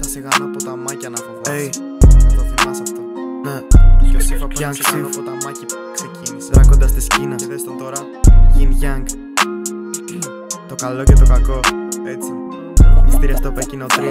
Τα σιγανά ποταμάκια να φοβάσαι. Να το θυμάσαι αυτό. Ναι. Κι ο Σύφα πάνε σιγανό ποταμάκι ξεκίνησε. Δράκοντας της Κίνας. Και δες τον τώρα. Yin Yang. Το καλό και το κακό. Έτσι. Μυστήρια στο Πεκίνο 3.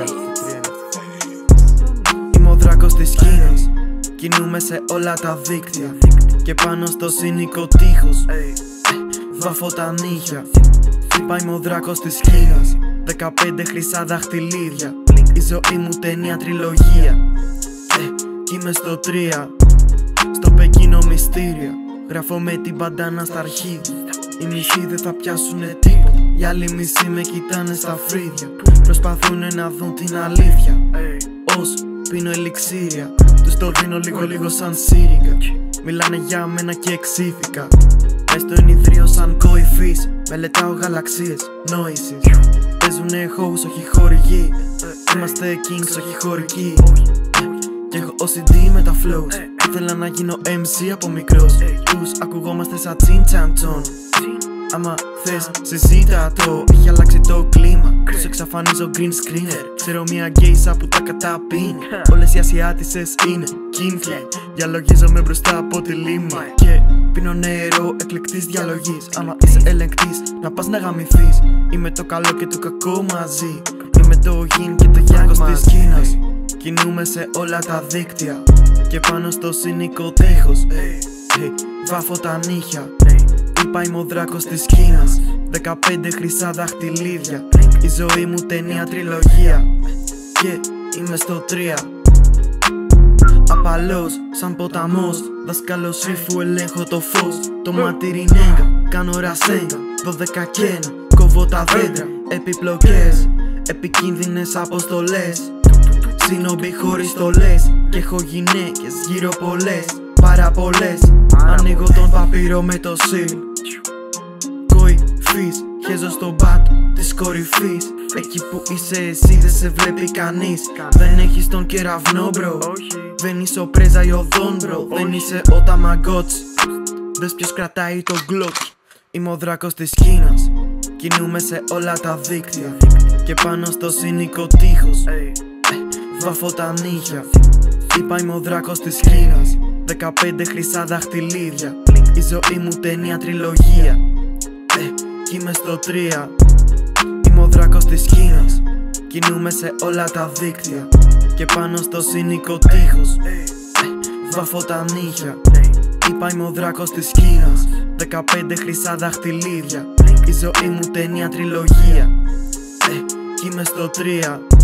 Είμαι ο δράκος της Κίνας. Κινούμε σε όλα τα δίκτυα. Και πάνω στο σύνικο τείχος βάφω τα νύχια. Είπα είμαι ο δράκος της Κίνας. 15 χρυσά δαχτυλίδια. Η ζωή μου ταινία τριλογία. Είμαι στο 3. Στο Πεκίνο μυστήρια. Γράφω με την μπαντάνα στα αρχίδια. Οι μισοί δεν θα πιάσουνε τίποτα. Οι άλλοι μισοί με κοιτάνε στα φρύδια. Προσπαθούνε να δουν την αλήθεια. Ως πίνω ελιξίρια. Τους το δίνω λίγο σαν σύριγγα. Μιλάνε για μένα και εξήθηκα. Μες στο ενιδρίο σαν κορυφής. Μελετάω γαλαξίες, νόησης. Παίζουνε hoes, όχι χορηγοί. Είμαστε kings, όχι χωρικοί. Κι έχω OCD με τα flows. Ήθελα να γίνω MC από μικρός. Τους ακουγόμαστε σαν τσιν τσαντσόν. Άμα θες συζήτα το. Έχει αλλάξει το κλίμα. Τους εξαφανίζω green screener. Ξέρω μια γκέισα που τα καταπίνει. Όλες οι Ασιάτισσες είναι kinky. Διαλογίζομαι μπροστά από τη λίμνη. Και πίνω νερό εκλεκτής διαλογής. Άμα είσαι ελεγκτής να πας να γαμηθείς. Είμαι το καλό και το κακό μαζί. Είμαι το yin και το yang της Κίνας. Κινούμε σε όλα τα δίκτυα. Και πάνω στο σύνικο τείχος βάφω τα νύχια. Είπα είμαι ο δράκος της Κίνας. 15 χρυσά δαχτυλίδια. Η ζωή μου ταινία τριλογία. Και είμαι στο 3. Απαλός σαν ποταμός. Δάσκαλος Σύφου ελέγχω το φως. Το μάτιρι νέγκα, κάνω ρασέγγα. 12 και 1, κόβω τα δέντρα. Επιπλοκές, επικίνδυνες αποστολές. Σύνομπι χωρίς στολές. Και έχω γυναίκες γύρω πολλές. Πάρα πολλές. Ανοίγω τον παπύρο με το σιλ. Κορυφής, χέζω στον πάτο της κορυφής. Εκεί που είσαι εσύ δεν σε βλέπει κανείς. Δεν έχεις τον κεραυνό μπρο. Δεν είσαι ο πρέζα ή ο δόν μπρο. Δεν είσαι ο ταμαγκότσι. Δες ποιος κρατάει το γκλοκ. Είμαι ο δράκος της Κίνας. Κινούμε σε όλα τα δίκτυα. Και πάνω στο σύνικο τείχος βάφω τα νύχια. Είπα είμαι ο δράκος της Κίνας. 15 χρυσά δαχτυλίδια. Η ζωή μου ταινία τριλογία. Κι είμαι στο 3. Είμαι ο δράκος της Κίνας. Κινούμε σε όλα τα δίκτυα. Και πάνω στο σύνικο τείχος βάφω τα νύχια. Είπα είμαι ο δράκος της Κίνας. 15 χρυσά δαχτυλίδια. Η ζωή μου ταινία τριλογία. Κι είμαι στο 3.